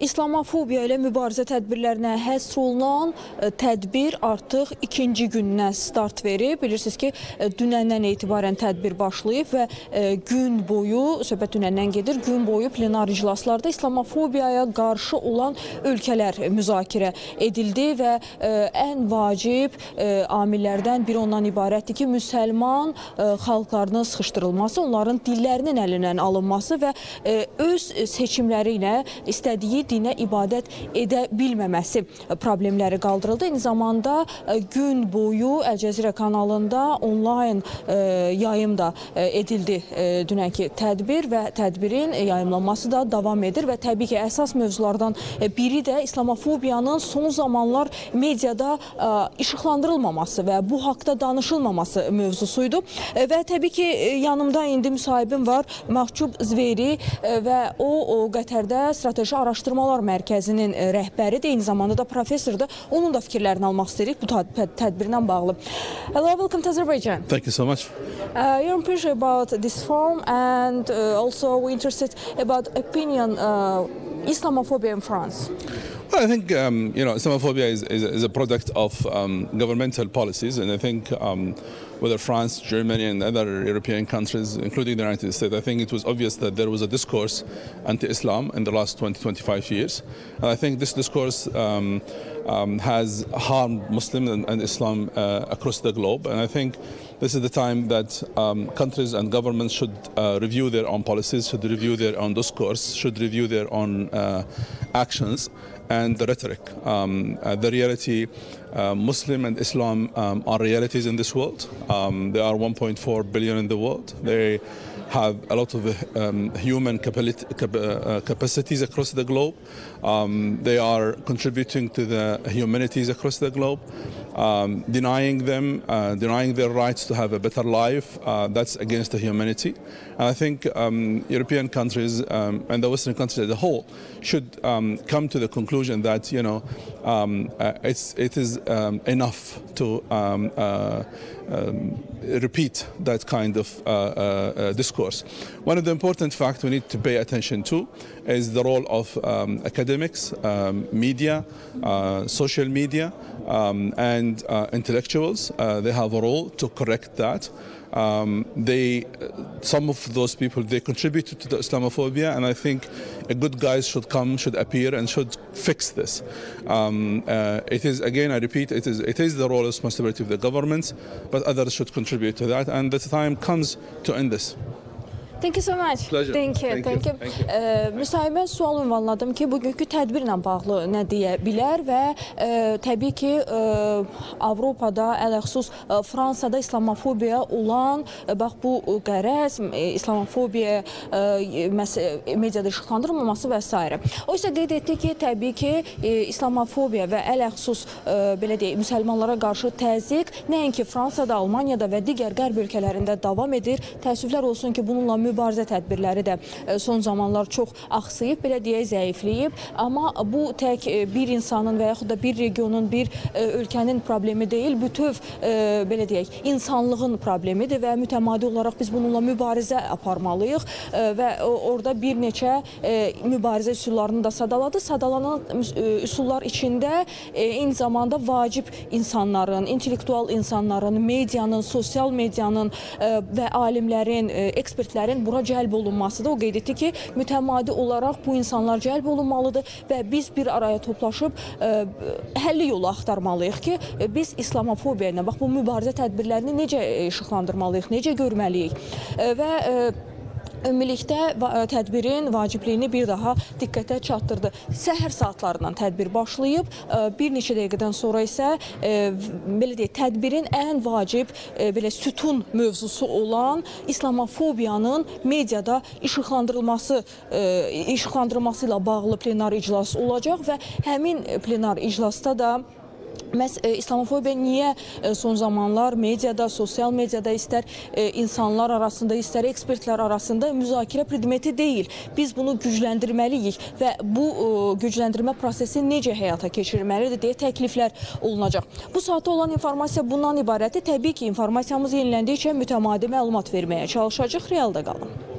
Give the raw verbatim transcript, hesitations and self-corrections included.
İslamofobiya ilə mübarizə tədbirlərinə həsr olunan tədbir artıq ikinci gününə start verib. Bilirsiniz ki, dünəndən etibarən tədbir başlayıb və gün boyu, söhbət dünəndən gedir, gün boyu plenar iclaslarda İslamofobiyaya qarşı olan ölkələr müzakirə edildi və ən vacib amillərdən biri ondan ibarətdir ki, müsəlman xalqlarının sıxışdırılması, onların dillərinin əlindən alınması və öz seçimləri ilə istədiyi dinə ibadət edə bilməməsi problemləri qaldırıldı. Eyni zamanda gün boyu Əl Cəzirə kanalında onlayn yayım da edildi dünənki tədbir və tədbirin yayımlanması da davam edir və təbii ki, əsas mövzulardan biri də İslamofobiyanın son zamanlar mediada işıqlandırılmaması və bu haqda danışılmaması mövzusuydu. Və təbii ki, yanımda indi müsahibim var, Mahcub Zveri və o, o Qətərdə Strateji Araşdırmalar Mərkəzinin rəhbəridir, eyni zamanda da professordur. Onun da fikirlərini almaq istəyirik bu tədbirlə bağlı. Hello, welcome to Azerbaijan. Thank you so much. Uh, you're impressed about this forum and uh, also we're interested about opinion uh, Islamophobia in France. Well, I think um, you know, Islamophobia is, is, is a product of um, governmental policies, and I think um, whether France, Germany, and other European countries, including the United States, I think it was obvious that there was a discourse anti-Islam in the last twenty to twenty-five years, and I think this discourse um, um, has harmed Muslims and, and Islam uh, across the globe, and I think this is the time that um, countries and governments should uh, review their own policies, should review their own discourse, should review their own uh, actions and the rhetoric. Um, uh, the reality, uh, Muslim and Islam um, are realities in this world. Um, there are one point four billion in the world. They have a lot of um, human capacities across the globe. Um, they are contributing to the humanities across the globe. Um, denying them, uh, denying their rights to have a better life, uh, that's against the humanity. And I think um, European countries um, and the Western countries as a whole should um, come to the conclusion that, you know, um, uh, it's, it is um, enough to um, uh, um, repeat that kind of uh, uh, discourse. One of the important facts we need to pay attention to is the role of um, academics, um, media, uh, social media, um, and uh, intellectuals. Uh, they have a role to correct that. Um, they, some of those people, they contributed to the Islamophobia, and I think a good guys should come, should appear, and should fix this. Um, uh, it is, again, I repeat, it is, it is the role and responsibility of the governments, but others should contribute to that, and the time comes to end this. Thank you so much. Pleasure. Thank you. Thank Thank you. you. Thank you. E, müsahibə sual ünvanladım ki, bugünkü tədbirlə bağlı nə deyə bilər və e, təbii ki, e, Avropada, ələxüsus e, Fransada İslamofobiya olan, e, bax bu qərəz, e, İslamofobiya e, mediada işıqlandırılmaması və s. O isə qeyd etdi ki, təbii ki, e, İslamofobiya və ələxüsus e, belə deyək, müsəlmanlara qarşı təzyiq nəinki Fransada, Almaniyada və digər qərb ölkələrində davam edir. Təəssüflər olsun ki, bununla mübarizə tədbirləri də son zamanlar çox axsayıb, belə deyək, zəifləyib. Amma bu tək bir insanın və yaxud da bir regionun, bir ölkənin problemi deyil, bütöv, belə deyək, insanlığın problemidir və mütəmadi olaraq biz bununla mübarizə aparmalıyıq və orada bir neçə mübarizə üsullarını da sadaladı. Sadalanan üsullar içində eyni zamanda vacib insanların, intellektual insanların, medianın, sosial medianın və alimlərin, ekspertlərin bura cəlb olunmasıdır. O qeyd etdi ki, mütəmadi olaraq bu insanlar cəlb olunmalıdır və biz bir araya toplaşıb ə, həlli yolu axtarmalıyıq ki, biz İslamofobiya ilə, bax bu mübarizə tədbirlərini necə işıqlandırmalıyıq, necə görməliyik ə, və ə, ümumilikdə tədbirin vacibliyini bir daha diqqətə çatdırdı. Səhər saatlarından tədbir başlayıb, bir neçə dəqiqədən sonra isə belə deyək, tədbirin ən vacib belə sütun mövzusu olan İslamofobiyanın mediada işıqlandırılması, işıqlandırılması ilə bağlı plenar iclas olacaq və həmin plenar iclasda da məhz İslamofobiya niyə son zamanlar mediada, sosial mediada istər insanlar arasında, istər ekspertlər arasında müzakirə predmeti deyil. Biz bunu gücləndirməliyik və bu gücləndirmə prosesi necə həyata keçirilməlidir deyə təkliflər olunacaq. Bu saatda olan informasiya bundan ibarətdir. Təbii ki, informasiyamız yeniləndikcə mütəmadi məlumat verməyə çalışacaq. Realda qalın.